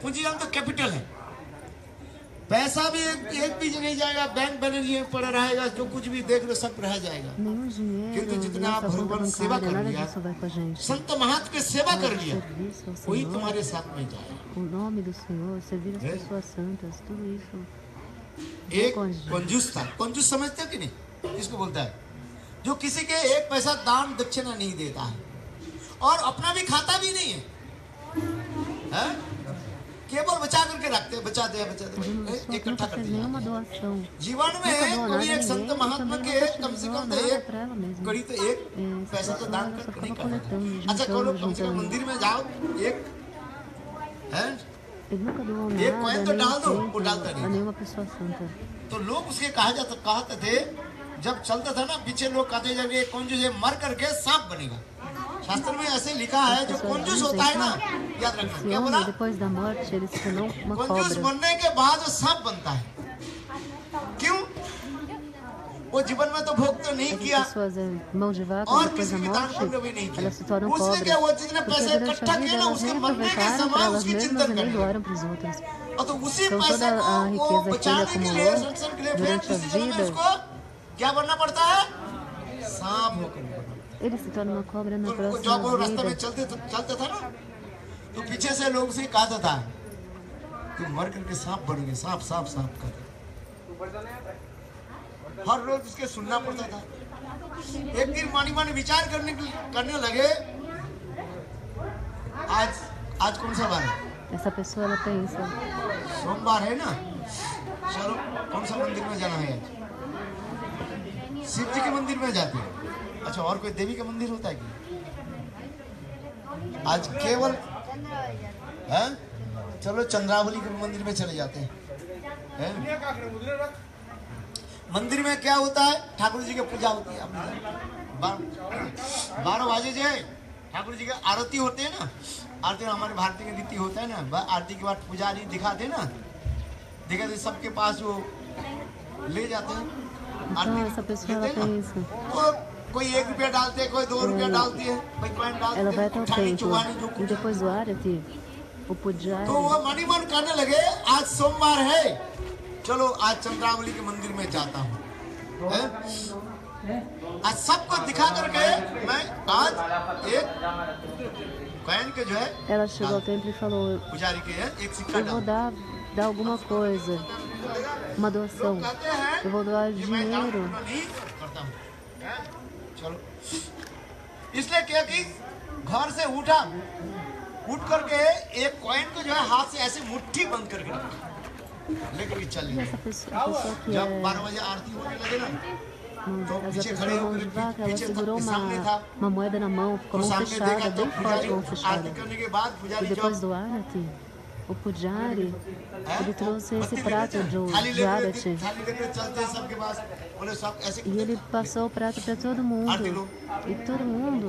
पूंजी धन तो कैपिटल है। पैसा भी एक बीज नहीं जाएगा, बैंक बैलेंस ये पड़ा रहेगा, जो कुछ भी देख लो सब रह जाएगा। किंतु जितना आप भगवान सेवा कर लिया, संत महात्मा की सेवा कर लिया, वही तुम्हारे साथ में जाएगा। O nome do Senhor, servir as pessoas santas, tudo isso. एक कंजूस था, कंजूस समझते हो कि नहीं? किसको बोलता है? जो किसी के एक पैसा दान दक्षिणा नहीं देता है और अपना भी खाता भी नहीं है, केवल बचा करके रखते हैं, बचा दे इकट्ठा कर दिया। जीवन में कोई एक संत महात्मा के कम से कम एक कड़ी तो एक पैसा तो दान कर नहीं करना। अच्छा कम से कम मंदिर में जाओ, एक है एक कॉइन तो डाल दो, वो डालता नहीं। तो लोग उसके कहते थे, जब चलता था ना पीछे लोग कहते जब ये कंजूस मर करके सांप बनेगा। शास्त्र में ऐसे लिखा है, जो कंजूस होता है ना, याद रखना क्या बोला, कंजूस बनने के बाद वो सांप बनता है। क्यों? वो जीवन में तो भोग तो नहीं किया और किसी की दान पुण्य भी नहीं किया। उसने क्या, वो जितने पैसे इकट्ठा किए ना, उसके मरने के समय उसकी चिंतन करनी, और तो उसी पैसे को वो बचाने के लिए, संरक्षण के लिए फिर किसी जगह में उसको क्या बनना पड़ता है? सांप होकर। Ele se torna uma cobra na próxima जब वो रास्ते vida. में चलते था ना, तो पीछे से लोग से कहता था कि मर करके सांप बनेंगे, सांप सांप सांप कर। हर रोज उसके सुनना पड़ता था। एक दिन मानी विचार करने लगे, आज कौन सा बार है? Essa pessoa ela pensa, सोमवार है ना, चलो कौन सा मंदिर में जाना है? शिव जी के मंदिर में जाते हैं। अच्छा, और कोई देवी का मंदिर होता है क्या? आज केवल है, चलो चंद्रावली के मंदिर में चले जाते हैं। मंदिर में क्या होता है? ठाकुर जी की पूजा होती है। 12 बजे जो है ठाकुर जी की आरती होते हैं ना, आरती हमारे भारतीय के रीति होता है ना, आरती के बाद पुजारी दिखाते ना, दिखाते सबके पास वो ले जाते हैं। então essa pessoa ela pensa, कोई 1 रुपया डालते है, कोई 2 रुपया डालती है, कोई कॉइन डालते ela vai है, até o चांदी templo चुवानी जो e कुछ। depois do Arati, o pujar, तो वो मन करने लगे, आज सोमवार है, चलो आज चंद्रावली के मंदिर में जाता हूँ। आज सबको दिखा करके मैं आज एक कॉइन के जो है, ela chegou ao templo e falou, पुजारी के है एक सिक्का eu vou डाल। dar alguma coisa, uma doação, eu vou doar dinheiro. चलो, इसलिए क्या कि घर से उठ करके एक कॉइन को जो है हाथ से ऐसे मुट्ठी बंद करके रखा, लेकर के चल E essa pessoa que जब é 12 बजे आरती होने लगे ना, mas a pessoa mão de vaca, ela segurou uma moeda na mão, ficou a mão fechada, bem forte a mão fechada. E depois do Arati, o Pujari, ele trouxe esse prato de Arati. E ele passou o prato para todo mundo. E todo mundo.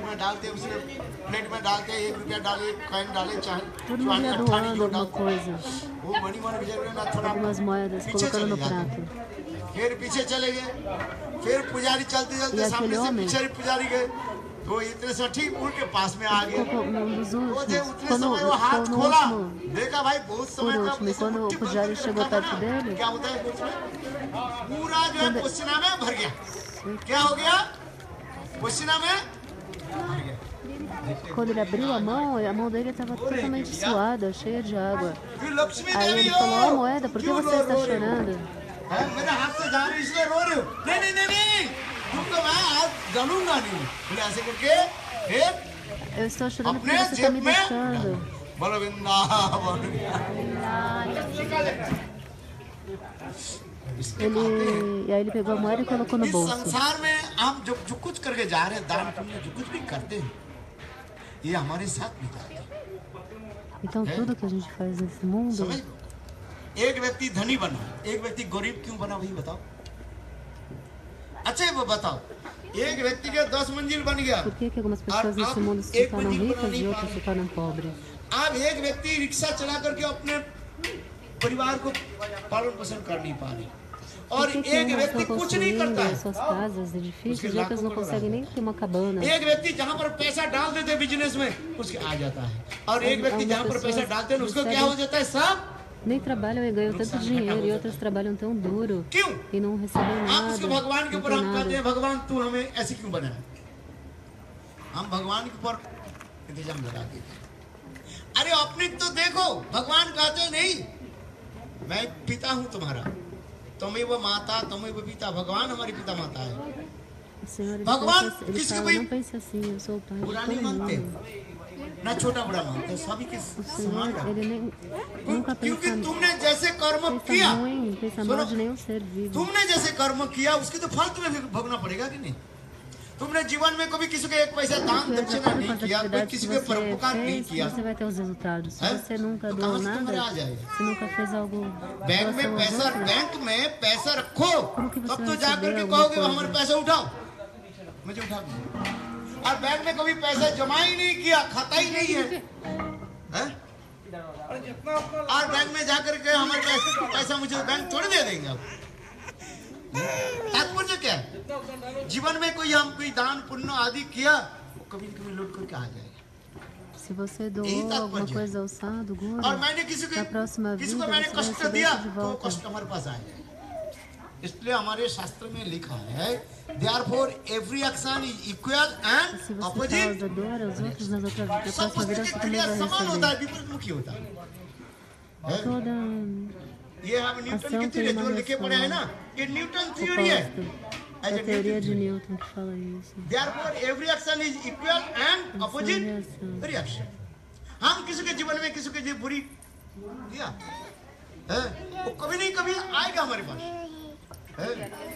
Todo mundo ia doando alguma coisa. Algumas moedas, colocando no prato. फिर पीछे चले गए, फिर पुजारी चलते सामने से पीछे पुजारी गए, वो इतने से ठीक उनके पास में आ गए। Quando वो हाथ खोला, último, देखा भाई बहुत por समय último, e quando o Pujari chegou perto dele, क्या होता है पूरा जो है पसीना में भर गया। क्या हो गया? पसीना में भर गया। quando ele abriu a mão dele estava totalmente suada, cheia de água. फिर लक्ष्मी Aí देवी ele हो, falou, ó moeda, por que क्यों você está रो रही हो? chorando? मेरे हाथ से जा रही इसलिए रो रही हो? नहीं, तुमको मैं आज डालूंगा नहीं। बोले ऐसे करके फिर Eu estou chorando अपने porque você está जेब me में deixando. बोलो Vrindavan. E aí ele pegou a moeda e colocou no इस bolso. संसार में हम जो कुछ करके जा रहे हैं, दान पुण्य जो कुछ भी करते हैं, ये हमारे साथ बिताते हैं। Então tudo que a gente faz nesse mundo, समझ लो, एक व्यक्ति धनी बना, एक व्यक्ति गरीब क्यों बना, वही बताओ। अच्छा वो बताओ, एक व्यक्ति के 10 मंजिल बन गया, por que algumas pessoas nesse mundo se tornam ricas e outras se tornam pobres? अब एक व्यक्ति रिक्शा चला करके अपने परिवार को पालन पोषण कर नहीं पा रहे, और Por que एक umas व्यक्ति estão कुछ नहीं करता construindo है, suas casas, edifícios, e outras não conseguem nem ter uma cabana? एक व्यक्ति जहाँ पर पैसा डाल देते हैं बिजनेस में उसके आ जाता है, और एक व्यक्ति जहाँ पर पैसा डालते हैं उसको क्या हो जाता है, सब Nem trabalham e ganham tanto dinheiro, e outras trabalham tão duro क्यों? e não recebem हम nada. उसको भगवान के Não ऊपर tem हम कहते हैं, nada. भगवान तू हमें ऐसे क्यों बनाया? हम भगवान के ऊपर इंतजाम लगा देते हैं। अरे अपने तो देखो, भगवान कहते हैं नहीं, मैं पिता हूँ तुम्हारा, तुम्हें वो माता, तुम्हें वो पिता, भगवान हमारी पिता माता है। O Senhor, ele, भगवान pensa, ele किसी को fala, भी não pense assim, eu sou o pai de बुरा todo नहीं मानते, mundo. ना छोटा बड़ा मानते, सभी के O समान Senhor, रखते। ele nem, nunca क्योंकि pensa, तुमने जैसे कर्म किया, pensa ruim, pensa सुनो, mal de nenhum ser vivo. तुमने जैसे कर्म किया उसकी तो फल तुम्हें भोगना पड़ेगा कि नहीं? तुमने जीवन में कभी किसी को एक पैसा दान Tu é de दक्षिणा acordo नहीं com as किया, कोई atividades किसी que के você परोपकार नहीं fez, किया, você vai ter os resultados. Se है? você nunca तो doou कहाँ से तुम्हारे आ nada, जाएगा? se nunca fez algo bank में doação aos पैसा, outros, बैंक में पैसा रखो, Como que você तब तो vai जाकर receber के alguma कहोगे coisa? हमारे पैसे उठाओ, मुझे उठा दो। और बैंक में कभी पैसा जमा ही नहीं किया, खाता ही नहीं है, हैं? और बैंक में जाकर के हमारे पैसा मुझे बैंक थोड़ी दे देंगे आप। तात्पर्य क्या है? जीवन में कोई हम कोई दान पुण्य आदि किया, वो कभी कभी लौट करके आ जाएगा। se você doou Eita, alguma Padre. coisa ao sábado, और gordo, मैंने किसी na próxima को vida मैंने você vai कष्ट receber दिया isso de तो वो volta. कष्ट हमारे पास आएगा। इसलिए हमारे शास्त्र में लिखा है, therefore every action is equal and Se você opposite। causa dor aos outros, na सब próxima कुछ vida की você também क्रिया vai समान होता है, receber. विपरीत मुखी होता है। Toda ये हम न्यूटन की ação थ्योरी tem जो uma लिखे पड़े हैं ना, ये न्यूटन थ्योरी है। oposta da teoria de Newton que fala isso. Therefore every action is equal and Ação e opposite reação. reaction। हम किसी के जीवन में किसी के जो बुरी किया है, वो कभी नहीं कभी आएगा हमारे पास, है?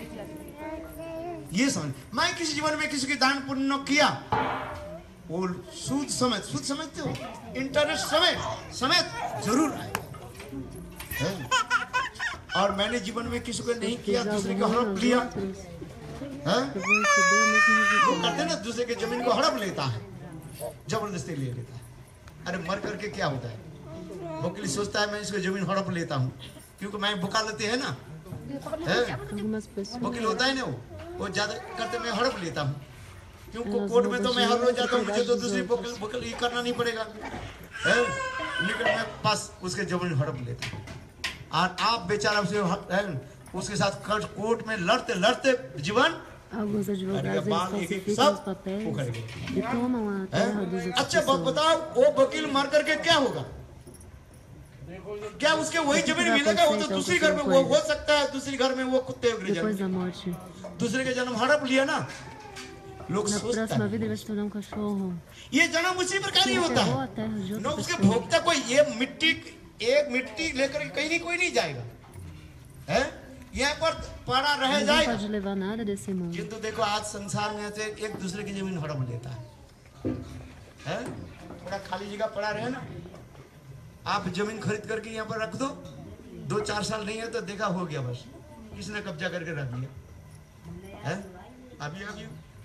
ये समझ, मैं किसी जीवन में किसी के दान पुण्य किया, वो सूद समझते हो, इंटरेस्ट समेत जरूर आएगा, है? और मैंने जीवन में किसी को नहीं किया, Fiz दूसरे algo को ruim हड़प aos लिया, outros, है? eu vou receber o mesmo वो resultado. करते ना, दूसरे के जमीन को हड़प लेता है, जबरदस्ती ले लेता है। अरे मर करके क्या होता है? वकील सोचता है मैं इसको जमीन हड़प लेता हूँ, क्योंकि मैं वकालती है ना, है? Algumas pessoas वकील होता है ना, वो ज्यादा करते मैं हड़प लेता हूँ, क्योंकि Elas कोर्ट vão में तो dar मैं हर रोज dinheiro जाता हूँ, मुझे तो para दूसरी outros. वकील ये करना नहीं पड़ेगा, है? निकल मैं पास उसके जमीन हड़प लेता हूँ, और आप बेचारा उसके साथ कोर्ट में लड़ते जीवन। Alguns advogados eles falsificam os papéis e tomam a terra dos outros अच्छा pessoas. बताओ, वो वकील मर करके क्या होगा? क्या उसके वही जमीन मिलेगा? वो तो दूसरी घर में वो हो सकता है, दूसरी घर में वो कुत्ते वगैरह Depois जन्म, da morte, दूसरे के जन्म हड़प लिया ना, लोग na सोचता próxima है vida ele vai se tornar um cachorro. ये जन्म उसी प्रकार ही Que होता enterrou है a terra de न, outra उसके pessoa. भोगता कोई, ये मिट्टी लेकर कहीं कोई नहीं जाएगा, है? यहाँ पर पड़ा रह Ninguém जाएगा। pode levar nada desse mundo. किंतु देखो आज संसार में से एक दूसरे की जमीन हड़प लेता है? थोड़ा खाली जगह पड़ा रहे ना, आप जमीन खरीद करके यहाँ पर रख दो, 2-4 साल नहीं है तो देखा हो गया, बस किसने कब्जा करके रख दिया, है? अभी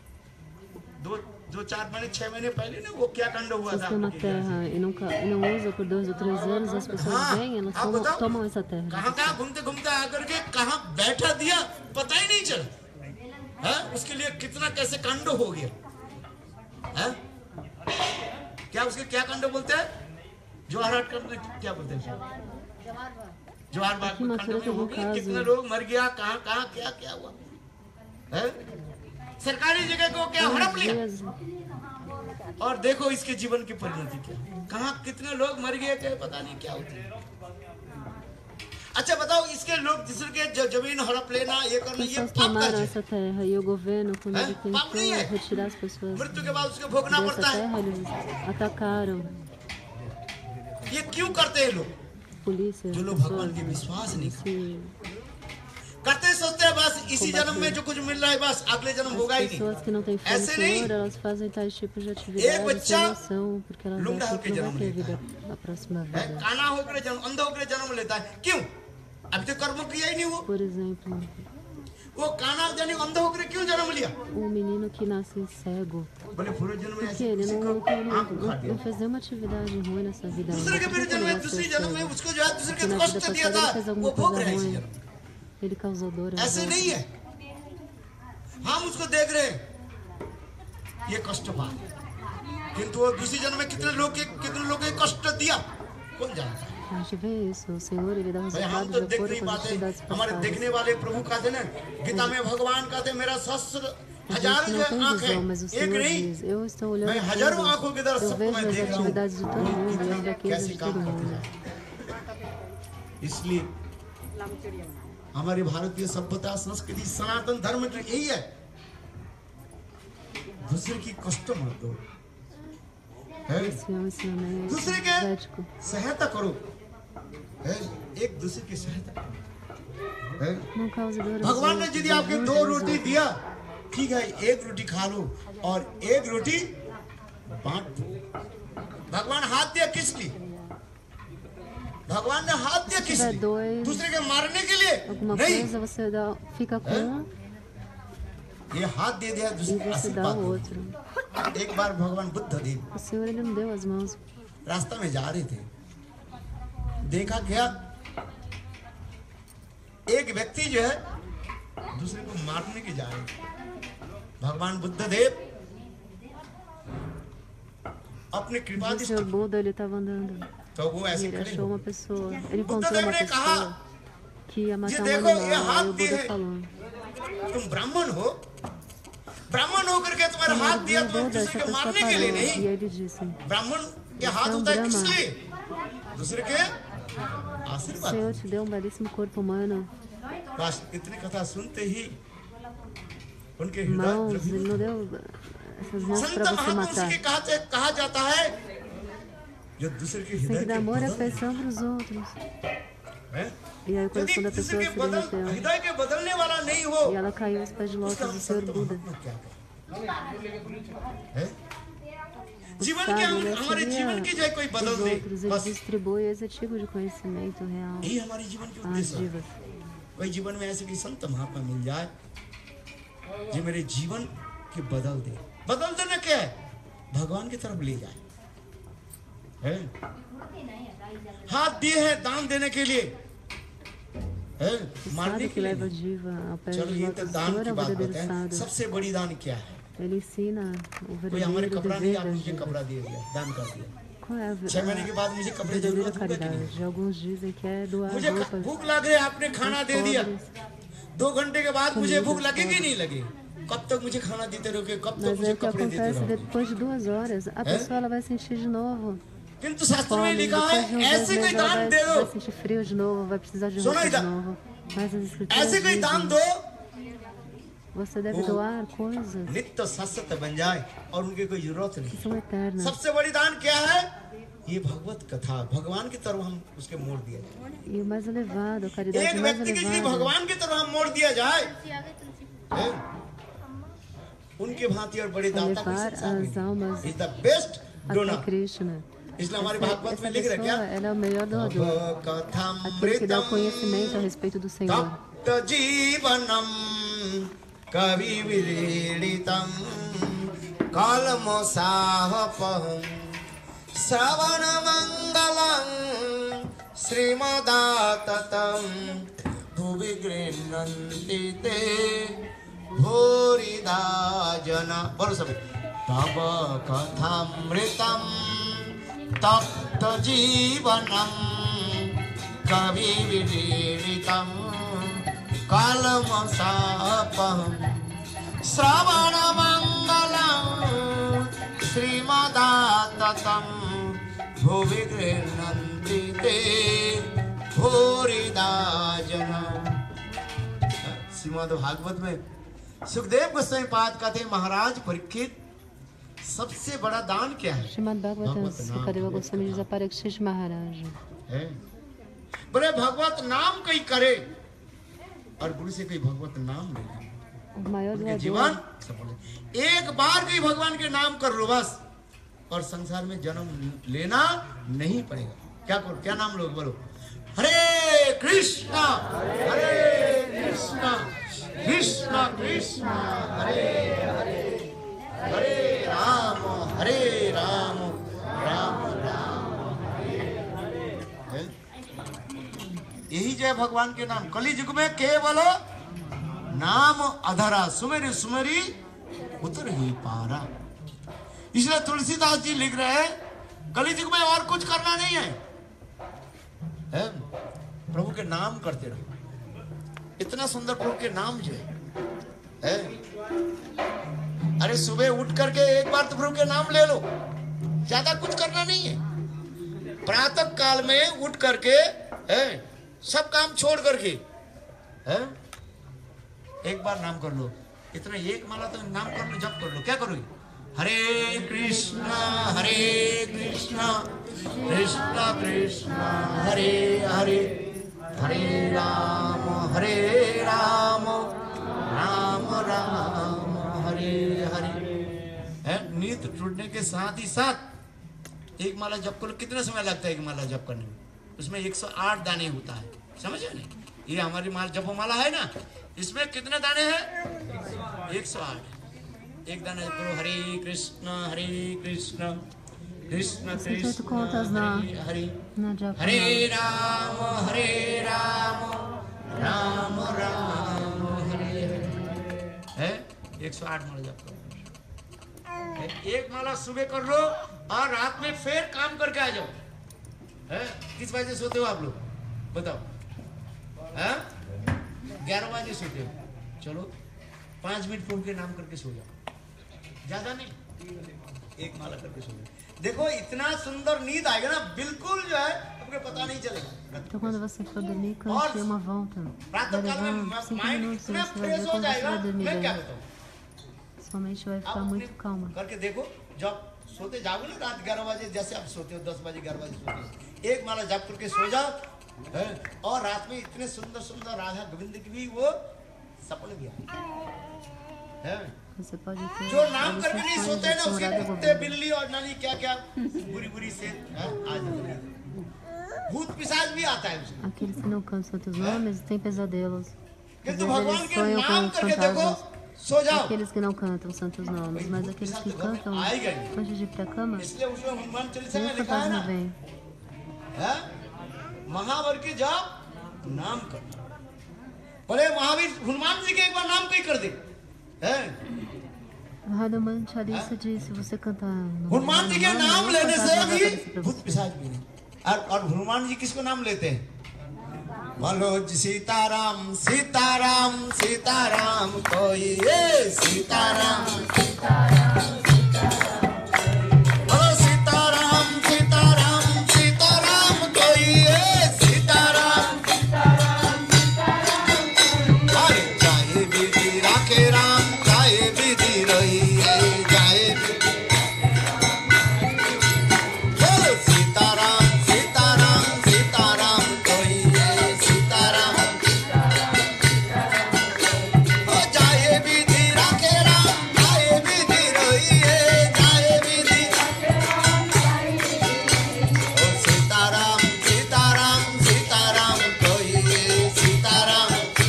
2-4 महीने 6 महीने पहले ना वो क्या कांड हुआ Se था tem uma terra e não usa por 2 ou 3 anos, as pessoas vêm, elas आप बताओ, tomam essa terra. कहाँ घूमते आकर के कहाँ बैठा दिया पता ही नहीं चला, है? उसके लिए कितना कैसे कांड हो गया, है? क्या उसके क्या कांड बोलते हैं? जवाहरहाट करने क्या बोलते हैं? जवाहर बाग में कांड में हो गया, कितने लोग मर गया, कहाँ क्या हुआ, है? सरकारी जगह को क्या हड़प लिया, और देखो इसके जीवन की परिणति क्या, कहाँ कितने लोग मर गए, क्या पता नहीं क्या होती है। अच्छा बताओ, इसके लोग दूसरे के जमीन हड़प लेना, ये करना, ये Pessoas पाप tomaram का essa terra e o governo, quando ele पाप नहीं tentou है। retirar as pessoas मृत्यु के बाद उसको भोगना dessa पड़ता है। terra, eles atacaram ये क्यों करते हैं लोग? polícia, जो as लोग भगवान pessoas के विश्वास नहीं se करते, सोचते हैं बस इसी जन्म में जो कुछ मिल रहा है बस अगले जन्म होगा ही As pessoas que नहीं। não têm fé no ऐसे नहीं। Senhor, elas fazem tais tipos de atividades बच्चा sem noção, porque elas लुंगड़ा acham होकर que não जन्म vai ter लेता vida na próxima है, vida. काना होकर जन्म, अंधा होकर जन्म लेता है, क्यों? अभी तो कर्म किया ही नहीं Por exemplo, वो काना यानी अंधा होकर क्यों जन्म लिया? um menino que nasce cego, बोले पूर्व जन्म में porque ऐसे ele किसी não, को não, आंख उखाड़ não, दिया, não fez nenhuma atividade ruim nessa vida. दूसरे के Por फिर que ele जन्म में nasceu दूसरी जन्म में cego? उसको जो है दूसरे Porque के na vida कष्ट दिया passada था, ele fez वो alguma भोग coisa रहा है इसी ruim. जन्म। Ele causou dor aos ऐसे नहीं outros. है। हम उसको देख रहे हैं, ये कष्ट पाए, किंतु वो दूसरी जन्म में कितने लोग के कष्ट दिया कौन जानता है। A gente vê isso, o Senhor ele dá भाई हम resultado तो de देख acordo नहीं com as पाते। atividades हमारे passadas. देखने वाले प्रभु कहते ना, गीता में भगवान कहते मेरा सहस्र A हजारों gente जो não tem आंख है, visão, mas o एक Senhor नहीं, diz, eu estou olhando मैं हजारों todos, आंखों की तरह eu सबको vejo मैं as देख रहा हूँ, atividades de todo mundo e as daqueles कैसे de काम todo करते mundo. हैं। इसलिए हमारी भारतीय सभ्यता संस्कृति सनातन धर्म की यही है, दूसरे की कष्ट मत दो, Esse é um ensinamento दूसरे के ético. सहायता करो, एक दूसरे की सहायता करो। Não cause dor aos भगवान ने outros, यदि आपके ajude दो os रोटी outros. दिया, ठीक है, एक रोटी खा लो और एक रोटी बांट दो। भगवान हाथ दिया किस लिए? भगवान ने हाथ दिया किस tiver लिए? dois, दूसरे के मारने के लिए alguma नहीं, coisa, você dá, fica com um ये हाथ दे दिया e दूसरे você dá आशीर्वाद o दो। outro. एक बार भगवान बुद्ध देव O Senhor ele não deu as mãos. रास्ता में जा रहे थे, देखा क्या एक व्यक्ति जो है दूसरे को मारने के जा रहे थे। भगवान बुद्ध देव अपनी कृपा O Senhor Buda ele estava andando तो वो e ऐसे ele खड़े achou हो uma pessoa. Ele Buddha encontrou देव uma ने कहा, pessoa que ia matar um देखो, ये animal. हाथ Aí o दिए Buda हैं। falou: तुम ब्राह्मण हो, ब्राह्मण होकर के तुम्हारा हाथ दिया Senhor तो Buda, दूसरे essa को pessoa मारने के लिए parou नहीं। e ele disse: ब्राह्मण के हाथ होता है किस लिए? दूसरे के O आशीर्वाद। Senhor te deu um belíssimo corpo humano, बस इतनी कथा सुनते ही उनके हृदय mãos, द्रवित ele não deu essas mãos संत para você महापुरुष matar. के कहा जाता है जो दूसरे के Você tem हृदय que dar के amor e बदल afeição para os outros. हैं? E aí o यदि coração da दूसरे pessoa के se बदल derreteu. हृदय के बदलने वाला नहीं हो, E ela caiu aos pés de उसका lótus हम do Senhor संत Buda. महात्मा क्या करें? हैं? O जीवन के sábio, ele हमारे जीवन की जो कोई auxilia बदल os दे, outros, ele बस distribui esse tipo de conhecimento real यही हमारे जीवन के às उद्देश्य है। divas. कोई जीवन में ऐसे कोई संत महात्मा मिल जाए जो मेरे जीवन के बदल दे। बदल देना क्या है? भगवान की तरफ ले जाए, हैं? हाथ दिए हैं दान देने के लिए, हैं? O मारने sábio के que लिए leva a नहीं। diva ao pé चलो de ये lótus तो do दान Senhor की é o बात verdadeiro होता है। sábio. सबसे बड़ी दान क्या है? Ele ensina o कोई हमारे verdadeiro कपड़ा नहीं, dever आप das मुझे divas. कपड़ा दे दिया, दान कर दिया, Qual é 6 महीने के बाद मुझे a कपड़े verdadeira जरूरत होगा कि नहीं? caridade? Alguns dizem que é doar मुझे roupas भूख लग रही है, आपने खाना aos दे दिया, pobres. 2 घंटे के बाद मुझे Comida, भूख लगेगी pobres. नहीं लगे? कब तक मुझे खाना देते रहोगे? कब तक Mas मुझे é o que कपड़े देते acontece रहोगे? depois de 2 horas. A pessoa ela vai sentir de novo किंतु शास्त्र में fome. लिखा Depois de है uns 2 ऐसे कोई meses ela दान दे दो, vai sentir frio de novo, vai precisar de सुनो roupa de इधर, novo. Mas as escrituras ऐसे कोई दान dizem, दो você deve वो doar coisas नित्य शाश्वत बन जाए और उनकी कोई जरूरत que नहीं। são eternas. सबसे बड़ी दान क्या है? ये भगवत कथा, भगवान की तरफ हम उसके मोड़ दिया जाए। E o mais elevado, a caridade एक mais व्यक्ति के लिए elevada. भगवान की तरफ हम मोड़ दिया जाए, हैं? उनके भांति और बड़े दाता कोई Levar संसार में as almas नहीं। Is the best até donor. Krishna. इसलिए हमारे Essa भागवत में लिख रहे pessoa, क्या? ela é o melhor doador. Aquele que dá o conhecimento a respeito do Senhor. तप्त जीवनम कवि विलीलितम कालमोसाहपहं श्रवण मंगलम श्रीमदाततम भुवि गृह्णन्ति ते भूरिदा जना। बोलो सभी। तव कथामृतम तप्त जीवनम कवि विलीलितम कालमसापहं श्रवण मंगलम श्रीमदाततम भुवि गृह्णन्ति ते भूरिदा जना। श्रीमद् भागवत में सुखदेव गोस्वामी पाद कहते हैं, महाराज परीक्षित सबसे बड़ा दान क्या है? Srimad Bhagavatam, Sukadeva Goswami diz a Parikshit Maharaj. बोले भगवत नाम कोई करे और गुरु से कोई भगवत नाम नहीं, O maior उनके जीवन doador सफल है। एक बार कोई भगवान के नाम कर लो बस, और संसार में जन्म लेना नहीं पड़ेगा। क्या करो? क्या नाम लोग बोलो? हरे कृष्णा कृष्णा कृष्णा हरे हरे, हरे राम राम राम हरे हरे। यही जो है भगवान के नाम। कली युग में केवल नाम अधरा, सुमेरी सुमेरी उतर ही पारा। इसलिए तुलसीदास जी लिख रहे हैं कली युग में और कुछ करना नहीं है, प्रभु के नाम करते रहो। इतना सुंदर प्रभु के नाम जो है। अरे सुबह उठ करके एक बार तो प्रभु के नाम ले लो, ज्यादा कुछ करना नहीं है। प्रातः काल में उठ करके सब काम छोड़ करके एक बार नाम कर लो। इतना एक माला तो नाम कर लो, जप कर लो। क्या करोगे? हरे कृष्णा कृष्ण कृष्ण हरे हरे, हरे राम राम राम हरे हरे। नींद टूटने के साथ ही साथ एक माला जप करो। कितना समय लगता है एक माला जप करने में? उसमें 108 दाने होता है, समझे नहीं? ये हमारी माला जप माला है ना, इसमें कितने दाने हैं? 108। एक दाना जप करो हरे कृष्ण कृष्ण कृष्ण हरे हरे, हरे राम राम राम हरे हरे। 108 माला जप करो। एक माला सुबह कर लो और रात में फिर काम करके आ जाओ। किस बजे सोते हो आप लोग बताओ? 11 बजे सोते हो। चलो 5 मिनट प्रभु के नाम करके सो जाओ, ज्यादा नहीं, एक माला करके सो जाओ। देखो इतना सुंदर नींद आएगा ना, बिल्कुल जो है आपको पता नहीं चलेगा। Então quando você for dormir, cante uma volta. Vai levar 5 minutos, você vai ver quando você vai dormir bem. Sua mente vai ficar muito calma. करके देखो, जब सोते जाओगे ना रात 11 बजे, जैसे आप सोते हो 10 बजे 11 बजे सोते हो, एक माला जप करके सो जाओ। और रात में इतने सुंदर सुंदर राधा गोविंद की भी वो सपने भी आए। Você pode ter जो नाम करके नहीं सोते हैं ना, उसके कुत्ते बिल्ली और नानी क्या क्या बुरी बुरी से भूत पिशाच भी आता है उसमें। Aqueles que não cantam santos nomes têm pesadelos. Às किंतु vezes भगवान eles के sonham नाम com करके देखो, fantasmas. सो जाओ। Aqueles que não cantam santos nomes, mas aqueles que cantam antes de ir pra cama, इसलिए उसमें हनुमान चालीसा में nenhum लिखा है ना, fantasma vem. महावर के जाप नाम कर। बोले महावीर हनुमान जी के एक बार नाम कहीं कर दे। Hanuman Chalisa diz, se você cantar Hanuman ji के नाम लेने से fantasma vai भी aparecer pra भूत você. पिशाच भी नहीं। और हनुमान जी किसको नाम लेते हैं? बोलो सीताराम सीताराम सीताराम कोई सीताराम बोलो सीताराम सीताराम सीताराम कोई सीताराम। अरे चाहे विधि राखे राम, चाहे विधि रही जाए। बोलो सीताराम सीताराम सीताराम कोई सीताराम। ओ जाए विधि राखे राम, जाए विधि रही जाए विधि। ओ सीताराम सीताराम सीताराम कोई सीताराम।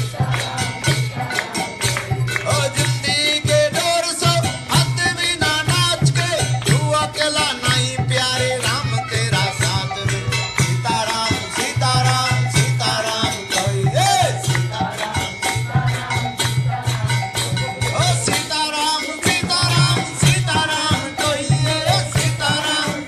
ओ जिंदगी के डोर सो हाथ बिना नाच के, तू अकेला नहीं प्यारे राम तेरा साथ में। सीताराम सीताराम सीताराम कोई सीताराम। ओ सीताराम सीताराम सीताराम कोई सीताराम।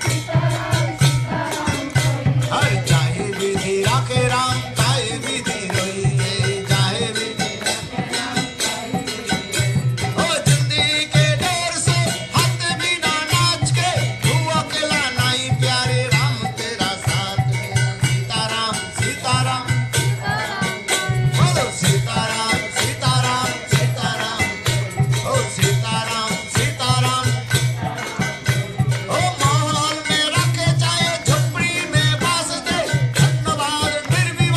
हर चाहे विधि राखे राम, चाहे विधि रही चाहे विधि। ओ जिंदगी के डोर से हाथ बिना नाच के, तू अकेला नहीं प्यारे राम तेरा साथ में। सीताराम सीताराम बोलो सीताराम सीताराम सीताराम। ओ सीताराम सीताराम। ओ महल में रखे चाहे झोपड़ी में बास दे, धन्यवाद फिर भी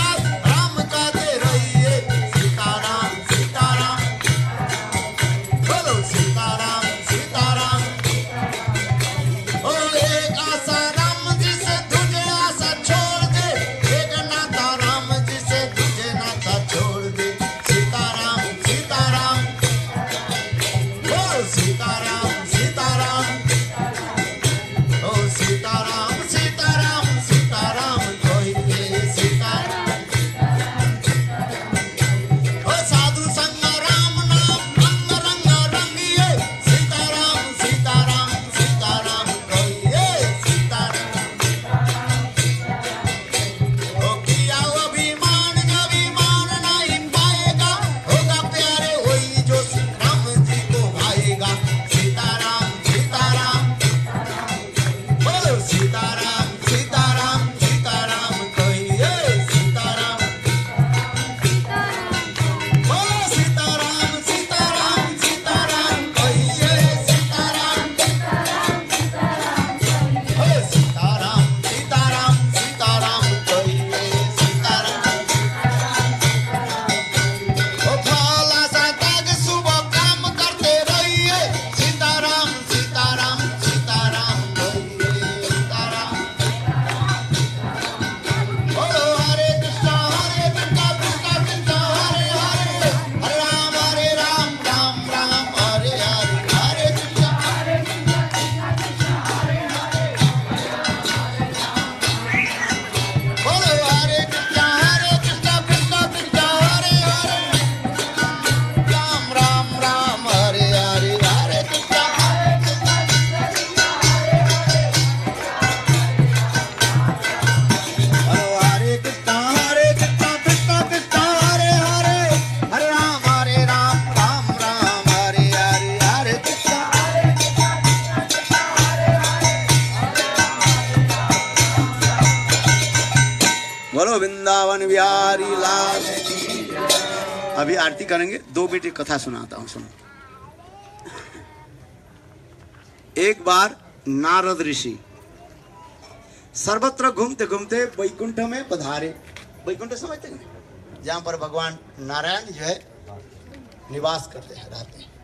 बोलो वृंदावन बिहारी लाल। अभी आरती करेंगे, 2 मिनट की कथा सुनाता हूं, सुनो। एक बार नारद ऋषि सर्वत्र घूमते घूमते वैकुंठ में पधारे। वैकुंठ समझते हैं, जहां पर भगवान नारायण जो है निवास करते हैं, रहते हैं।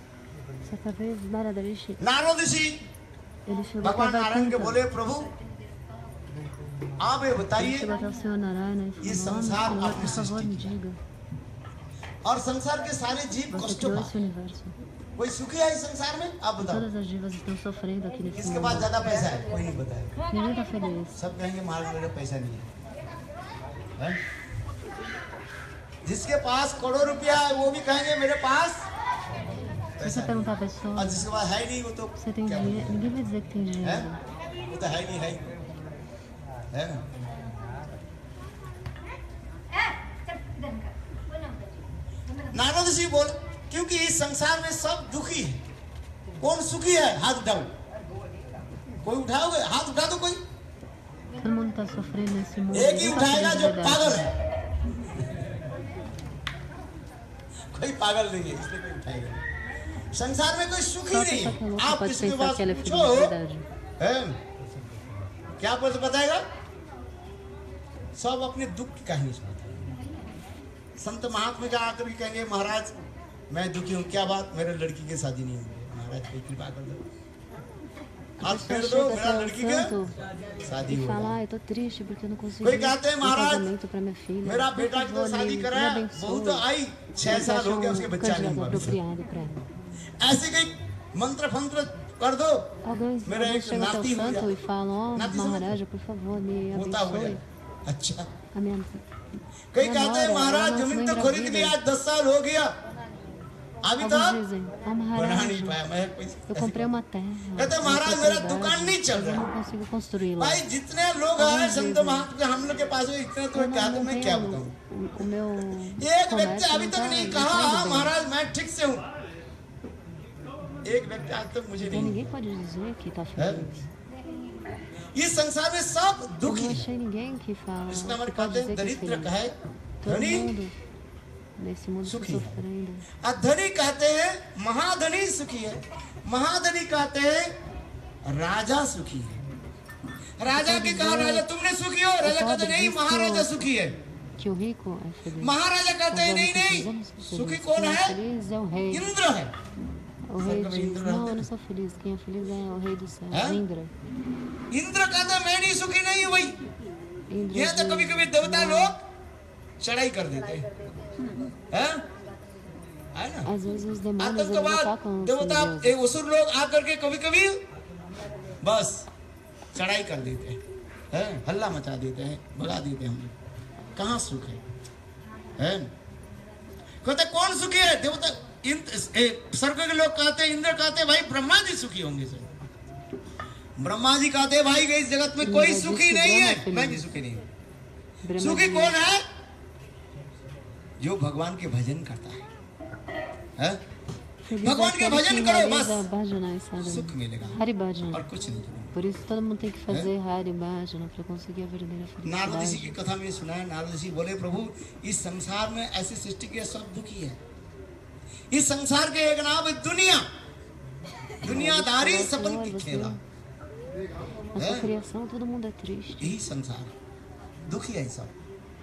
नारद ऋषि भगवान नारायण के बोले, प्रभु आप ये बताइए, ये संसार आपने सृष्टि किया और संसार के सारे जीव कष्टों में, कोई सुखी है इस संसार में? आप बताओ। किसके पास ज्यादा पैसा है? कोई नहीं बताएगा। सब कहेंगे महाराज मेरे पैसा नहीं है। जिसके पास करोड़ रुपया है वो भी कहेंगे मेरे पास पैसा नहीं। और जिसके पास है नहीं वो तो क्या है? वो तो है नहीं, है ना? नारद ऋषि बोल, क्योंकि इस संसार में सब दुखी है, कौन सुखी है? हाथ उठाओ, कोई उठाओगे? हाथ उठा दो कोई। एक ही उठाएगा जो पागल है। कोई पागल नहीं है इसलिए कोई उठाएगा। संसार में कोई सुखी नहीं है। आप किसी के पास पूछो क्या बताएगा? सब अपने दुख की कहानी सुनाते हैं। संत महात्मा जा आकर भी कहेंगे महाराज मैं दुखी हूँ, क्या बात? मेरे लड़की की शादी नहीं हुई। महाराज कोई कृपा कर दो, आप फेर दो, मेरा लड़की की शादी हो गई। कोई कहते हैं महाराज मेरा बेटा की तो शादी कराया, बहू तो आई 6 साल हो गया उसके बच्चा नहीं हुआ। ऐसे कई मंत्र फंत्र कर दो, मेरा एक नाती हो गया। अच्छा, कई कहते हैं महाराज जमीन तो खरीद लिया, 10 साल हो गया, अभी तक बना नहीं पाया। मैं कहते महाराज मेरा दुकान नहीं चल रहा। भाई जितने लोग आए संत महात्मा हम लोग के पास इतने तो क्या, तो मैं क्या बताऊं? एक व्यक्ति अभी तक नहीं कहा महाराज मैं ठीक से हूँ। एक व्यक्ति आज तक मुझे नहीं। इस संसार में सब दुखी है। इसलिए हमारे कहते हैं दरिद्र कहे धनी सुखी है। धनी कहते हैं महाधनी सुखी है, महाधनी कहते हैं राजा सुखी है। राजा के कहा राजा तुमने सुखी हो? राजा कहते नहीं महाराजा सुखी है। महाराजा कहते हैं नहीं नहीं, सुखी कौन है? इंद्र है। इंद्र कहते मैं नहीं सुखी नहीं हूँ भाई। ये तो कभी कभी देवता लोग चढ़ाई कर देते हैं, है ना? आतंकवाद देवता असुर लोग आकर के कभी कभी बस चढ़ाई कर देते हैं, हल्ला मचा देते हैं, भगा देते हैं। हम लोग कहाँ सुख है? कहते कौन सुखी है? देवता स्वर्ग के लोग कहते हैं, इंद्र कहते भाई ब्रह्मा जी सुखी होंगे सर। ब्रह्मा जी कहते भाई इस जगत में कोई सुखी नहीं है, मैं भी सुखी नहीं हूँ। सुखी कौन है? जो भगवान के भजन करता है? भगवान के भजन करो बस सुख मिलेगा और कुछ नहीं। Por isso todo mundo tem que fazer Hari Bhajana para conseguir a verdadeira felicidade. Narad ऋषि की कथा में सुना है, नारद ऋषि बोले प्रभु इस संसार में ऐसी सृष्टि के सब दुखी है। इस संसार के एक नाम है दुनिया, दुनियादारी सपन की खेला। Nessa criação todo mundo é triste. यही संसार दुखी है सब।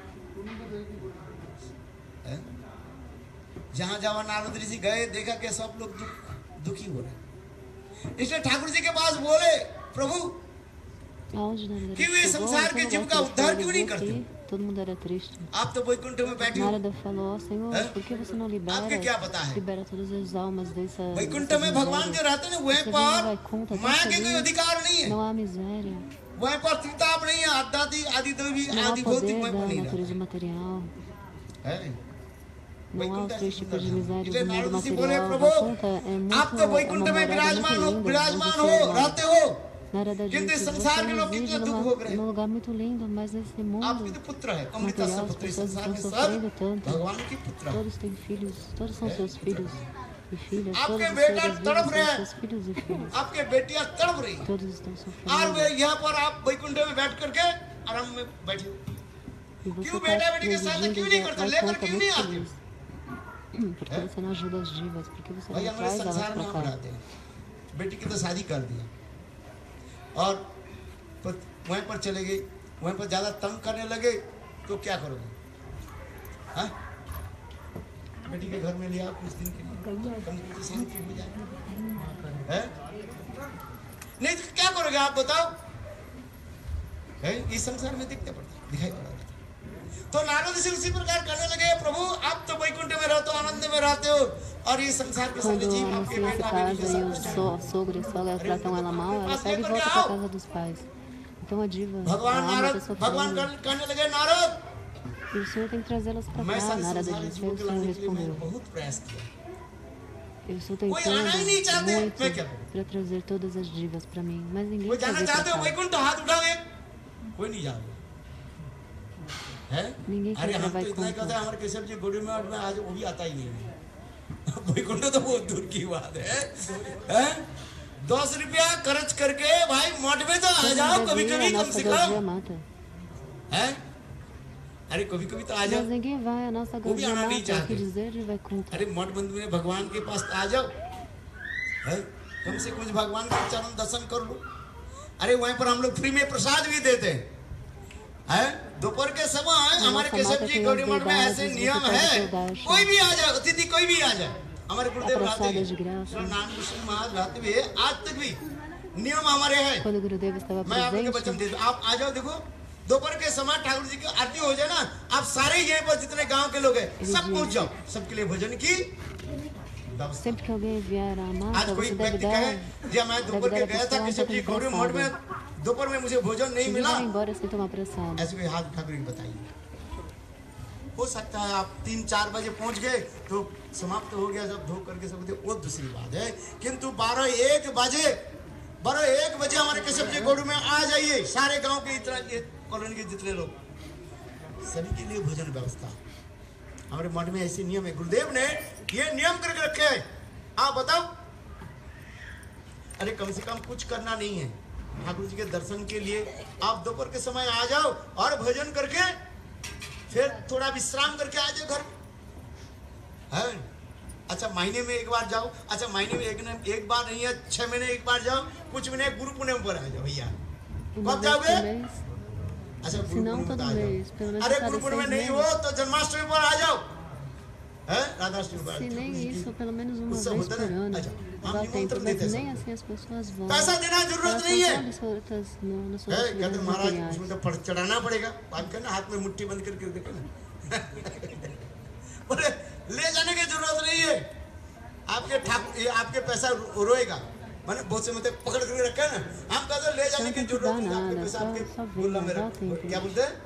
जहां जहां नारद ऋषि गए देखा कि सब लोग दुखी हो रहे। इसलिए ठाकुर जी के पास बोले प्रभु क्यों ये संसार के जीव का उद्धार क्यों नहीं करते? Todo mundo era triste. आप तो वैकुंठ में बैठे हो। Narada falou, Senhor, por que você não libera? आपके क्या पता है? Libera todas as almas dessa. Vaikuntha में भगवान जो रहते हैं वहीं पर माया के कोई अधिकार नहीं है। Não há miséria. वहीं पर त्रिताप नहीं है, आदि आदि देवी आदि भौतिक वहीं पर नहीं material. है। Não há os três tipos de miséria do mundo बोले material. प्रभु É muito, आप तो वैकुंठ में विराजमान हो रहते हो, Narada किंतु disse, संसार você के लोग कितने दुख भोग रहे हैं। num lugar muito lindo, mas esse mundo आपके तो पुत्र है, अमृता material, as पुत्र, pessoas संसार estão में sofrendo सब tanto. भगवान के पुत्र हैं। Todos têm filhos, todos são seus filhos e filhas. आपके Todos os बेटा seres तड़प vivos रहे são हैं। seus filhos e filhas. आपके बेटियां तड़प रही Todos estão और sofrendo. वे यहाँ पर आप वैकुंठ में बैठ करके आराम में बैठे हो। E você क्यों está बेटा बेटी के साथ presidindo क्यों नहीं करते, vai लेकर contra क्यों muito नहीं आते feliz. Porque você não ajuda as divas, porque você भाई? não हमारे traz elas संसार में para हम cá. रहते हैं, बेटी की तो शादी कर दिया और वहीं पर चले गए, वहीं पर ज्यादा तंग करने लगे तो क्या करोगे? हाँ, बेटी के घर में लिया कुछ दिन के लिए, कम से शांति हो जाए, है? नहीं तो क्या करोगे आप बताओ? है इस संसार में दिखाई पड़ा। तो नारद ऋषि उसी प्रकार करने लगे, प्रभु आप तो वैकुंठ में रहते हो, आनंद में रहते हो, और ये संसार के सारे Quando जीव a आपके mocinha se बेटा casa बेटी के e o साथ sogro e a sogra tratam ela mal, ela pega e volta para casa dos pais. Então a diva, a भगवान alma नारद está भगवान sofrendo. कहने लगे, Narad E o senhor tem que trazê-las para मैं cá. सारे Narada संसार disse, जीवों aí o के senhor लाने के लिए मैंने respondeu. बहुत प्रयास किया, Eu estou कोई आना ही नहीं चाहते, tentando मैं क्या muito करूं? para trazer todas as divas para mim, mas ninguém कोई quer जाना vir चाहते हो para cá. वैकुंठ? हाथ उठाओ एक, कोई नहीं जाओगे, है? Ninguém अरे quer ir हम para तो इतना ही कहते हैं, Vaikuntha. हमारे केशव जी गोड़ी में आज वो भी आता ही नहीं है। वैकुंठ तो बहुत दूर की बात है, हैं? 10 रुपया खर्च करके भाई मठ में तो आ जाओ कभी Devia, कभी, a कम nossa से gordinha कम, mata. हैं? अरे कभी कभी तो आ जाओ, Mas ninguém vai, a nossa वो भी gordinha आना नहीं mata. O चाहते। que dizer de Vaikuntha? अरे मठ बंधु में भगवान के पास आ जाओ, है? कम से कम भगवान के चरण दर्शन कर लो। अरे वहीं पर हम लोग फ्री में प्रसाद भी देते हैं, है? दोपहर के समय हमारे केशव जी गौड़ी मठ में ऐसे नियम है, कोई भी आ जाए, अतिथि कोई भी आ जाए, हमारे गुरुदेव रहते हैं, नानकृष्ण महाराज रहते हुए आज तक भी नियम हमारे है। Quando o Gurudev estava मैं आपको presente, वचन देता हूं, आप आ जाओ, देखो दोपहर के समय ठाकुर जी की आरती हो जाए ना, आप सारे यहीं पर जितने गांव के लोग हैं सब पहुंच जाओ, सबके लिए भोजन की व्यवस्था। sempre que alguém vier a आज mata, कोई você deve व्यक्ति dar, कहे जब मैं दोपहर के गया था केशव जी गौड़ी मठ में, दोपहर में मुझे भोजन नहीं ninguém मिला, vai embora sem tomar pressado. ऐसे कोई हाथ ठाकुर जी बताइए। हो सकता है आप 3-4 बजे पहुंच गए तो समाप्त हो गया, सब धो करके सब, वो दूसरी बात है, किंतु 12-1 बजे हमारे केशव जी गौड़ी में आ जाइए, सारे गांव के इतना ये कॉलोनी के जितने लोग, सभी के लिए भोजन व्यवस्था। हमारे मठ में ऐसे नियम है, गुरुदेव ने ये नियम करके रखे हैं। आप बताओ, अरे कम से कम कुछ करना नहीं है, ठाकुर जी के दर्शन के लिए आप दोपहर के समय आ जाओ और भोजन करके फिर थोड़ा विश्राम करके आ जाओ घर, है? अच्छा महीने में एक बार जाओ, अच्छा महीने में एक बार नहीं है, 6 महीने एक बार जाओ, कुछ महीने गुरु पूर्णिमा पर आ जाओ भैया। Uma कब vez जाओगे? por mês, अच्छा se गुरु não पूर्णिमा todo पर आ जाओ। mês, pelo menos अरे a cada गुरु पूर्णिमा 6 नहीं हो meses. तो जन्माष्टमी पर आ जाओ, है? राधाष्टमी पर Se nem isso, pelo menos uma उत्सव vez होता por है ना, ano. अच्छा Dá हम tempo, निमंत्रण mas देते nem हैं assim as pessoas vão. पैसा देना जरूरत Elas नहीं são है, todas soltas nas suas है? कहते atividades महाराज materiais. उसमें तो फट चढ़ाना पड़ेगा, बात करना हाथ में मुट्ठी बंद करके देखे ना। बोले ले जाने की जरूरत नहीं है, आपके ठाकुर आपके पैसा रोएगा, मैंने बहुत से मतलब पकड़ करके रखा है ना, हम कहते ले जाने की जरूरत नहीं, आपके पैसा आपके गुल्ला में रखो, क्या बोलते हैं?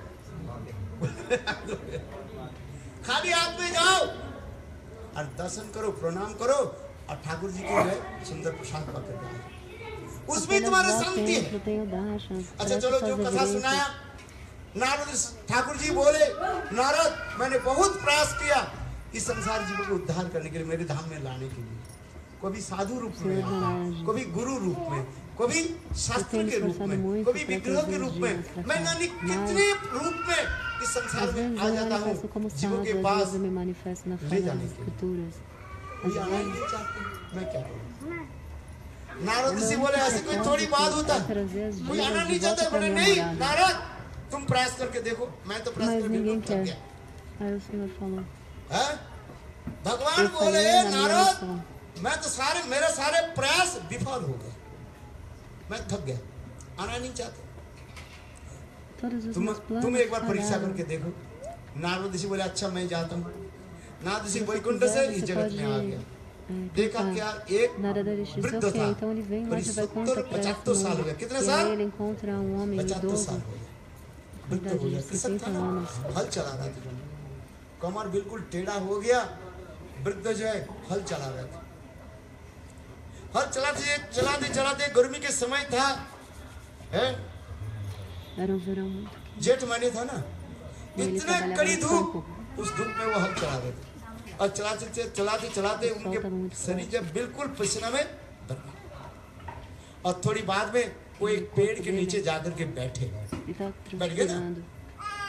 खाली हाथ में जाओ और दर्शन करो, प्रणाम करो और ठाकुर जी के लिए सुंदर प्रसाद पाकर जाओ, उसमें तुम्हारा शांति है। अच्छा चलो, जो कथा सुनाया, नारद ठाकुर जी बोले, नारद मैंने बहुत प्रयास किया इस संसार जीवों को उद्धार करने के लिए, मेरे धाम में लाने के लिए, कभी साधु रूप में आता, कभी गुरु रूप में, कभी शास्त्र के रूप में, कभी विग्रह के रूप में, मैं जाने कितने रूप में इस संसार Às में vezes आ eu जाता manifesto como हूँ जीवों sábio, के às पास, vezes eu me manifesto na forma das escrituras. कोई आना ही नहीं चाहते, मैं क्या करूँ? नारद ऋषि बोले ऐसी कोई थोड़ी बात होता, कोई आना नहीं चाहता, बोले नहीं नारद तुम प्रयास करके देखो, मैं तो प्रयास Mas करके ninguém थक quer. गया, Aí o Senhor falou, है? भगवान eu बोले falhei na minha Narad missão. मैं तो मेरे सारे प्रयास विफल हो गए, मैं थक गया, आना नहीं चाहते। Todos os तुम meus planos तुम एक बार परीक्षा falharam. करके देखो। नारद ऋषि बोले अच्छा मैं जाता हूँ, नारद ऋषि वैकुंठ से इस Você जगत में आ pode गया, देखा tentar. क्या एक Narada disse, वृद्ध ok, था, então ele vem lá de Vaikuntha करीब para 75 साल हो गया, esse कितने mundo. E साल? aí ele encontra homem 75 idoso, साल हो गया, वृद्ध हो गया, कृषक था ना, हल चला रहा था, कमर बिल्कुल टेढ़ा हो गया, वृद्ध जो है हल चला रहा था, हल चलाते चलाते गर्मी के समय था, है? era um verão muito quente. जेठ महीने था ना, ele इतने trabalhava कड़ी no धूप, campo. उस धूप में वो हल चला रहे थे, और चलाते उनके शरीर जब बिल्कुल पसीना में भर गया, और थोड़ी बाद में वो एक पेड़ के नीचे जाकर के बैठे, Ele estava बैठ गए ना, transpirando.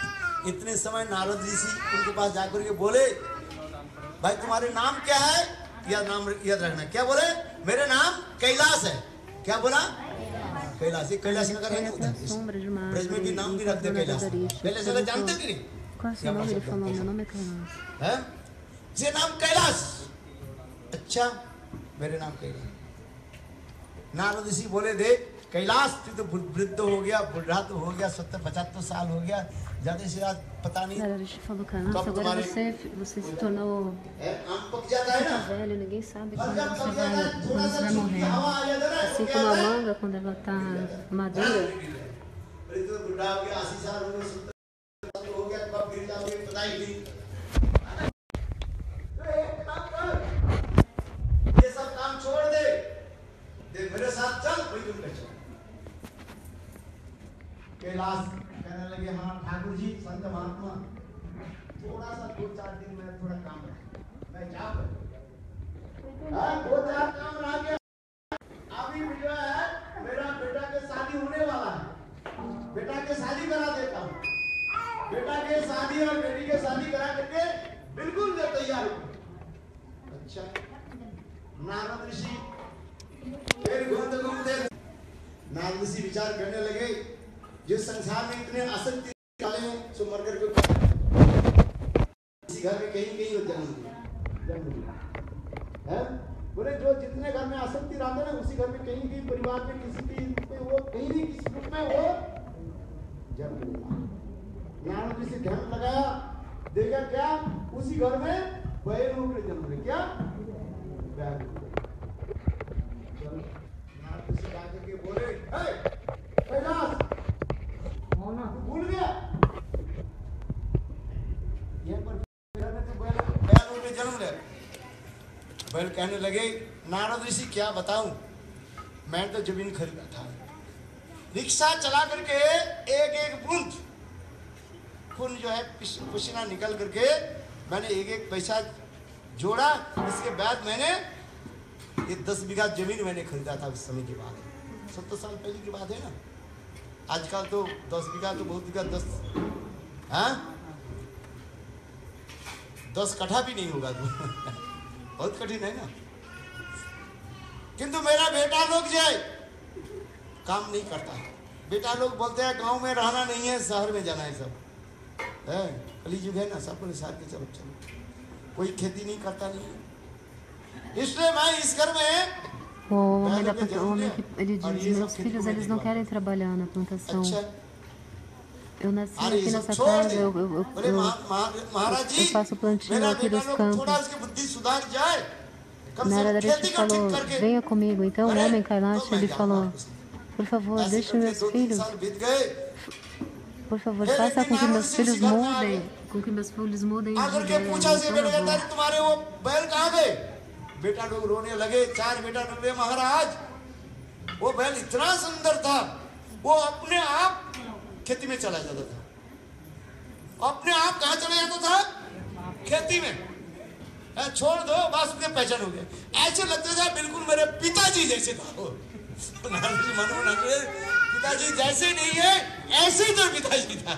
इतने समय नारद ऋषि उनके पास जाकर के बोले, भाई तुम्हारे नाम क्या है? नाम याद रखना। क्या बोले? मेरे नाम कैलाश है। क्या बोला? कैलाश। कैलाश नगर है ब्रज में भी नाम भी रखते कैलाश। कैलाश नगर जानते कि नहीं? है ये नाम कैलाश। अच्छा, मेरे नाम कैलाश। नारद ऋषि बोले, देख कैलाश तू तो वृद्ध हो गया, बुढ़ा तो हो गया, 70-75 साल हो गया, ज्यादा से ज्यादा पता नहीं। Ela falou, Kailash, agora você se tornou velho, ninguém sabe quando você vai morrer. Assim como a manga, quando ela está madura, मेरे साथ चल, कोई तुम चल। कैलाश कहने लगे, हाँ ठाकुर जी, संत महात्मा, थोड़ा सा 2-4 दिन में थोड़ा काम है, मैं जाऊँ। 2-4 काम रह गया। अभी जो है मेरा बेटा के शादी होने वाला है, बेटा के शादी करा देता हूँ। बेटा के शादी और बेटी के शादी करा करके बिल्कुल मैं तैयार हूँ। अच्छा, नारद ऋषि फिर घूमते नारद ऋषि विचार करने लगे, जिस संसार में इतने आसक्ति वाले हैं, सो मर करके इसी घर में कहीं जन्म लिया है। बोले जो जितने घर में आसक्ति रहते हैं, उसी घर में कहीं परिवार में किसी भी वो कहीं भी किसी रूप में वो जन्म लिया। नारद ऋषि ध्यान लगाया, देखा क्या उसी घर में बैल होकर जन्म लिया। क्या बैल? नारद ऋषि आकर के बोले, कैलाश भूल गया, बैल जन्म ले। बैल कहने लगे, नारद ऋषि क्या बताऊं, मैं तो जमीन खरीदा था, रिक्शा चला करके एक बूंद खून जो है पसीना निकल करके मैंने एक पैसा जोड़ा। इसके बाद मैंने ये 10 बीघा जमीन मैंने खरीदा था। उस समय की बात है, 70 साल पहले की बात है ना। आजकल तो 10 बीघा तो बहुत बीघा 10 कट्ठा भी नहीं होगा तो बहुत कठिन है ना। किंतु मेरा बेटा लोग जाए काम नहीं करता है। बेटा लोग बोलते हैं गांव में रहना नहीं है, शहर में जाना है। सब है कलयुग है ना, सबको शहर के चलो चलो, कोई खेती नहीं करता नहीं है। इसलिए मैं इस घर में o homem que ele diz, meus filhos eles não querem trabalhar na plantação. Eu nasci aqui nessa casa, eu faço plantio aqui dos campos. Narada falou, venha comigo. Então o homem Kailash, ele falou, por favor, deixe meus filhos, por favor, faça com que meus filhos mudem, de ideia. बेटा लोग रोने लगे, 4 बेटा लोग, महाराज वो बैल इतना सुंदर था, वो अपने आप खेती में चला जाता था। अपने आप कहाँ चला जाता था? खेती में। छोड़ दो, बस उसके पहचान हो गए। ऐसे लगता था बिल्कुल मेरे पिताजी जैसे था वो। पिताजी जैसे नहीं है, ऐसे तो पिताजी था।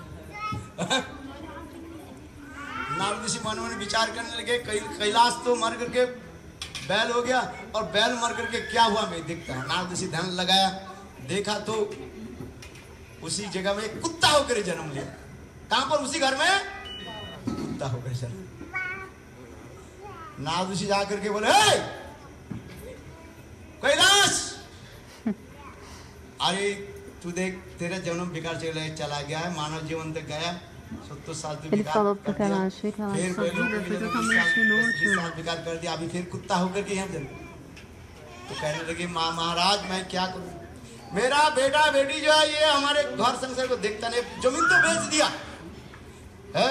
नारद ऋषि मन में विचार करने लगे, कैलाश तो मर करके बैल हो गया, और बैल मर करके क्या हुआ मैं देखता हूँ। नारद ऋषि ध्यान लगाया, देखा तो उसी जगह में कुत्ता होकर जन्म लिया। कहां पर? उसी घर में कुत्ता होकर जन्म। नारद ऋषि जाकर के बोले, कैलाश, अरे तू देख तेरा जन्म बेकार चला गया है, मानव जीवन तक गया, 70 साल तू Ele falou para Kailash, Kailash, sua vida foi totalmente inútil. बेकार कर दिया, अभी फिर कुत्ता होकर के यहाँ जन्म। तो कहने लगे, महाराज मैं क्या करूं, मेरा बेटा बेटी जो है ये हमारे घर संसार को देखता नहीं, जमीन तो बेच दिया है।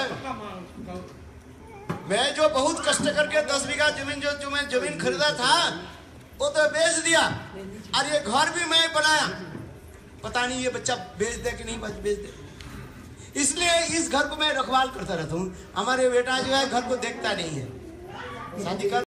मैं जो बहुत कष्ट करके 10 बीघा जमीन जो मैं जमीन खरीदा था वो तो बेच दिया, और ये घर भी मैं बनाया, पता नहीं ये बच्चा बेच दे कि नहीं बेच दे। इसलिए इस घर को मैं रखवाल करता रहता हूँ। हमारे बेटा जो है घर को देखता नहीं है, शादी कर